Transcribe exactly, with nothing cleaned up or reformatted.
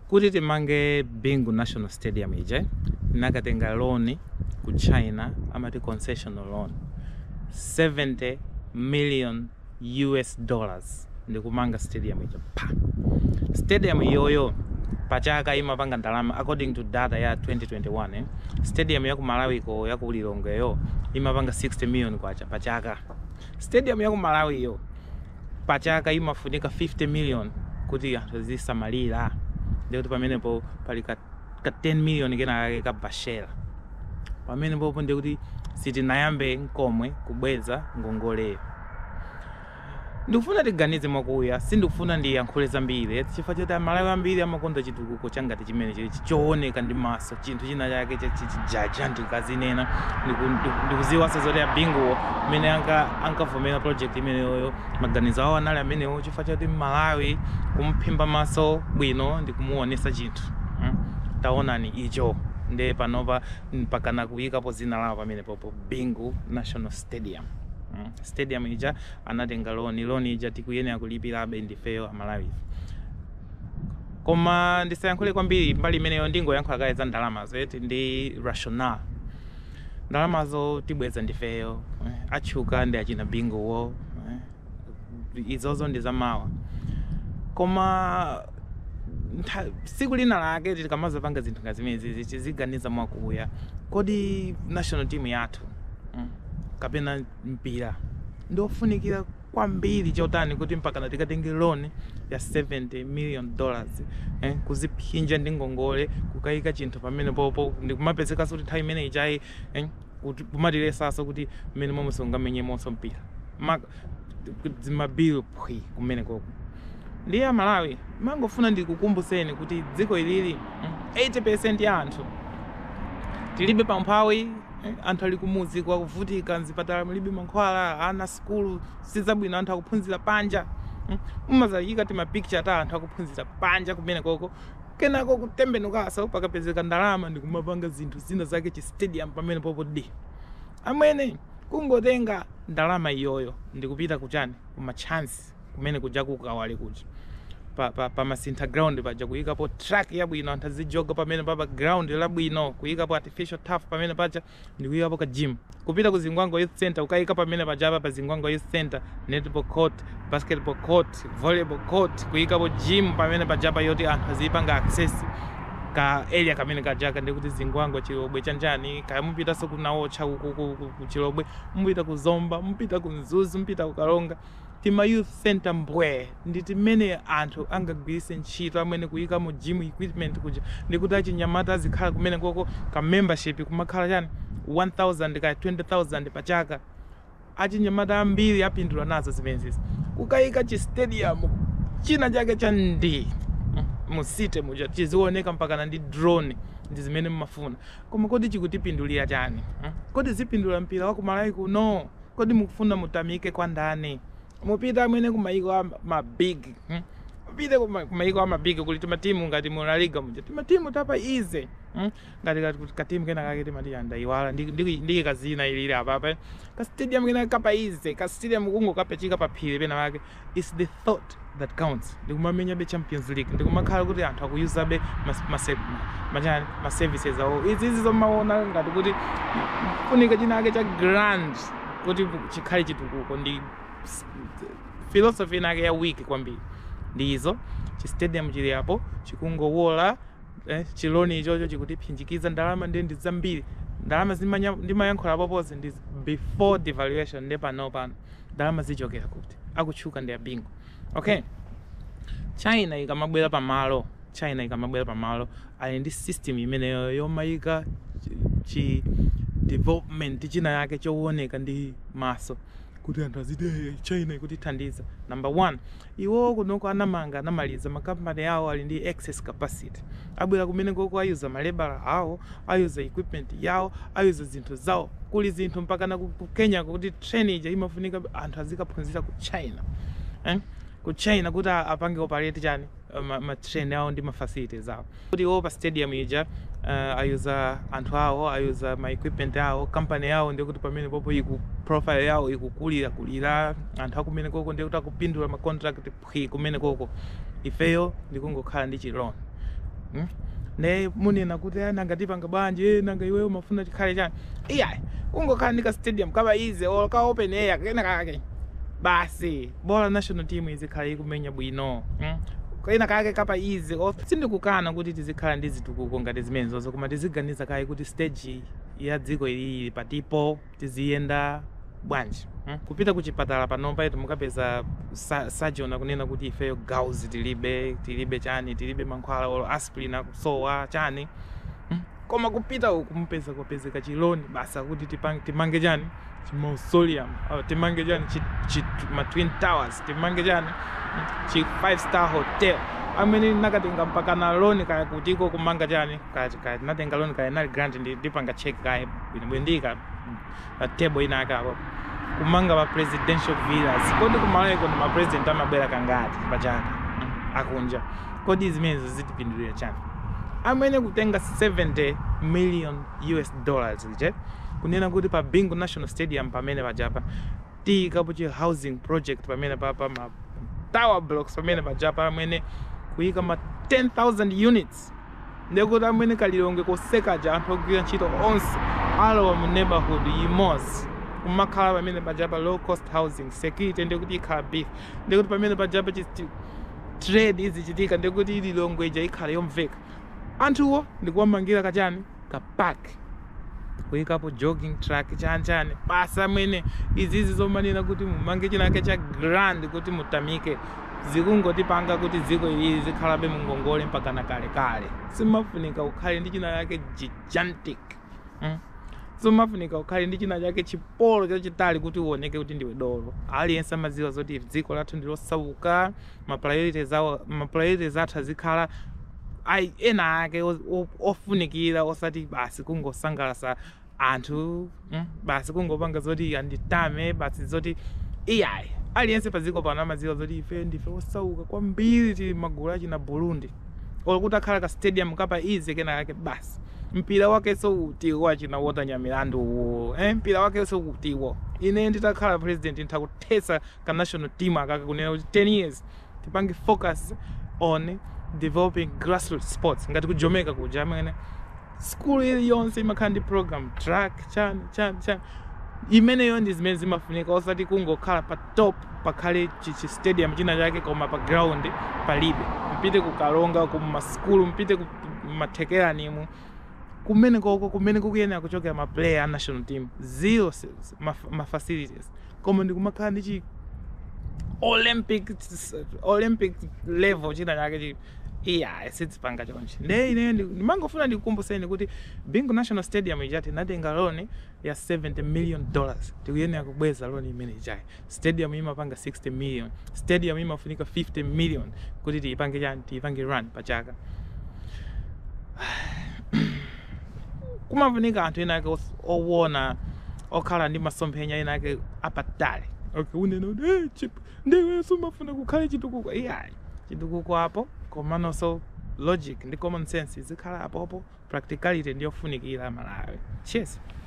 kuti timange Bingu National Stadium ije nakatenga loan ku China amati concessional loan seventy million U S dollars ndikumanga stadium ije pa stadium iyoyo pachaka imapanga ndalama according to data ya twenty twenty-one eh? Stadium ya ku Malawi ko ya ku Lilongwe yo imapanga sixty million kwacha pachaka. Stadium ya ku Malawi yo pachaka imafunika fifty million kuti anthu zisamalira ndikuti pamene po pali ka ten million kena ka bashera pamene popo ndikuti sitinayambe nkomwe kubweza ngongoleyo. Ndikufuna tiganize mwakuya sindikufuna ndiyankhule zambiri chifukwa choti Malawi ambiri amakonda chitukuko changati chimene chili chooneka ndi maso chinthu china chake chijaja ndikazinena ndikuziwasa zoti ya Bingu amene ankavomera project imeneyo maganizo awo anali amenewo chifukwa choti Malawi kumphimba maso bwino ndikumuonesa chinthu hmm? Taonani icho nde panopa mpakana kuyikapo zina lawo pamene popo Bingu National Stadium. Mm. Stadium ija anatenga loan loan ija tikuyenera kulipirabe ndifeyo Malawi. Koma ndisayankhule kwambiri mbali imeneyo ndingoyankhula kaye za ndalama zeti ndi rational. Ndalama zo tibweza ndifeyo eh, achuka ndi achina Bingu wo eh, izozo ndi zamawa. Koma siku lina lake tikamaza panga zinthu ngazimezi ziganiza mwakuya kodi national team yathu mm. kapena mpira ndofunikira kwambiri chotani kuti mpaka tikatenge loan ya seventy million dollars eh kuziphinja ndi ngongole kukayika chinthu pamene popo ndikumapezeka kuti nthawi imene ichayi eh kuti kumatilesaso kuti mmene momwe songamenye monso mpira zimabill phi kumene koko ndi ya Malawi mangofuna ndikukumbuseni kuti dziko ilili eighty percent ya anthu tilibe pamphawi. Anthu ali kumuzi kwa kuvutika nzipatala mulibe mankhwala ana skulu sizabwino anthu akuphunzira panja umazayika ti ma picture ta anthu akuphunzira panja kumene koko kenako kutembenukaso pakapezeka ndalama ndikumapanga zinthu zina zake chi stadium pamene popo di amene kungotenga ndalama iyoyo ndikupita kuchani kuma chance kumene kuja kukawale kuti pa pa pa masintha ground paja kuyika po track yabwino anthu azijoga pamene papa ground labwino kuyika po artificial turf pamene paja ndikuyika po ka gym kupita ku Zingwango Youth Center ukayika pamene paja pa Zingwango Youth Center netball court basketball court volleyball court kuyika po gym pamene paja pa yoti anthu azipanga access ka area kamene kajaka ndikuti Zingwango Chilobwe chanjani kaya mupita so kunawo cha ku Chilobwe mupita ku Zomba mupita ku Nzuzu mupita ku Kalonga tima youth center mbwe nditi mene anthu angagwirise ntchito amene kuyika mu gym equipment kuja ndikuti achinyamata azikhala kumene koko ka membership kumakhala chani one thousand ka twenty thousand pachaka achinyamata ambiri apindula nazo zimenezi kukayika chi stadium china chake cha ndi musite muja chizioneka mpaka ndi drone ndi zimene mmafuna koma kodi chikutipindulira chani kodi zipindula mpira wa ku Malawi kuno kodi mukufuna mutamike kwa ndani mupita amene kumayiko ma big hmm? Mupita kumayiko ama big kuti tima timu ngati mu La Liga muja tima timu tapa easy hmm? Ngati ka timu kena kake tima ndiyanda iwala ndi ndi kazina ilili apa pa ka stadium kena kapa easy ka stadium kungo kapechika pa phiri pena wake is the thought that counts ndikumamenya be Champions League ndikumakhala kuti anthu akuyuza be majani ma services awo izi izi zomaona ngati kuti funika chinake cha grand kuti chikhali chitukuko ndi philosophy nake ya wiki kwambiri ndizo chi stadium chili hapo chikungowola eh, chiloni ichocho chikutiphinjikiza ndalama ndi zambiri ndalama zimanya ndimayankhula popoze ndi before devaluation ndi pano pano ndalama zichokera kuti akutchuka ndi ya Bingu. Okay, China ikamabwera pamalo China ikamabwera pamalo ali ndi system imeneyo yomayika chi development china yake chooneka ndi maso kuti anthu azide China ikutithandiza. Number one, iwo kunoko anamanga anamaliza makampani yawo ali ndi excess capacity abwera kumene koko ayuza malebala awo ayuza equipment yawo ayuza zinthu zawo kuli zinthu mpaka na ku Kenya kuti train ija imafunika anthu azikaphunzira ku China eh? Ku China kuti apange operate chani ma, ma train yawo ndi ma facilities zawo kuti iwo pa stadium ija uh, ayuza anthu awo ayuza ma equipment yawo company yawo ndi kuti pamene popo iku profile yawo ikukulira kulira anthu akumene koko ndi kuti akupindula ma contract phi kumene koko ifeyo ndikungokhala ndi chiloni hmm? Ne munena kuti nanga tipanga banje nanga iwe umafuna chikhale chani iya kungokhala ndi ka stadium kaba easy or ka open air kena kake basi bola national team izikhala ikumenya bwino hmm? Kena kake kapa easy sindikukana kuti tizikhala ndi zitukuko ngati zimene zonse koma tiziganiza kai kuti stage ya dziko ili patipo tiziyenda bwanji hmm? Kupita kuchipatala panompa yetu mukapeza surgeon akunena kuti ifeyo gauze tilibe tilibe chani tilibe mankhwala or aspirin akusowa chani hmm? Koma kupita kumpeza kupezeka chiloni basa kuti tipange timange chani mausoleum au timange chani chi ma twin towers timange chani chi five star hotel amene nakatenga mpaka na loan kaya kutiko kumanga chani kaya natenga loan kaya na grant ndipanga check kaya bwindika a table ina akabo kumanga ba presidential villas kodi kumalayo kodi ma president amabwera kangati pachaka akunja kodi zimene zitipindulira chani amene kutenga seventy million U S dollars je kunena kuti pa Bingu National Stadium pamene pajapa tikapo chi housing project pamene papa ma tower blocks pamene pajapa amene kuyika ma ten thousand units ndekuti amene kalilonge koseka ja anthu ogwira ntchito onse alowa mu neighborhood imos kumakhala pamene pajapa low cost housing security ndekuti ikhala beef ndekuti pamene pajapa trade izichitika ndekuti ililongwe ija ikhala yomveka anthuwo ndikuwamangira kachani ka park kuyikapo jogging track chani chani basa amene izizi zomanena kuti mumange chinake cha grand kuti mutamike zikungoti panga kuti dziko ili zikhalabe mungongole mpaka na kale kale simafunika ukhale ndi china yake gigantic hmm? Simafunika ukhale ndi china yake chipolo chachitali kuti uoneke kuti ndiwe dolo aliyense amadziwa zoti dziko lathu ndilosauka ma priorities awo ma priorities athu azikhala ai ena ake ofunikira osati basi kungosangalasa anthu mm? Basi kungopanga zoti anditame basi zoti iyai aliyense paziko pano amadziwa zoti ife ndife osauka kwambiri tili magulu achina Burundi olokuti akhala ka stadium kapa easy kena yake basi mpira wake so utiwo achina wota nyamilandu uwo eh mpira wake so utiwo ine nditakhala president ntakutesa ka national team akaka kunena kuti ten years tipange focus on developing grassroots sports ngati kujomeka kuja amene school ili yonse imakhala ndi program track chani chani chani imene yondi zimene zimafunika osati kungokhala pa top pakhale chi stadium china chake koma pa ground palibe mpite kukalonga ku ma school mpite ku mathekerani mu kumene koko kumene kukuyenera kuchokera ma player a national team zero ma, ma facilities koma ndikumakhala ndi chi Olympic Olympic level china chake chi iya sitsipanga chonje ne ine ndimangofuna ndikukumbuseni kuti Bingu National Stadium ijati natenga loan ya seventy million dollars tikuyenera kubweza loan imene ijayi stadium imapanga sixty million stadium imafunika fifty million kuti tiipange chani tiipange run pachaka kumafunika anthu ena ake owona okhala ndi masomphenya ena ake apatali okay unena eh chip ndiwe sumafuna kukhale chitukuko iyayi chitukuko apo komano so logic ndi common sense zikhala apo apo practicality ndiyofunikira Malawi cheers.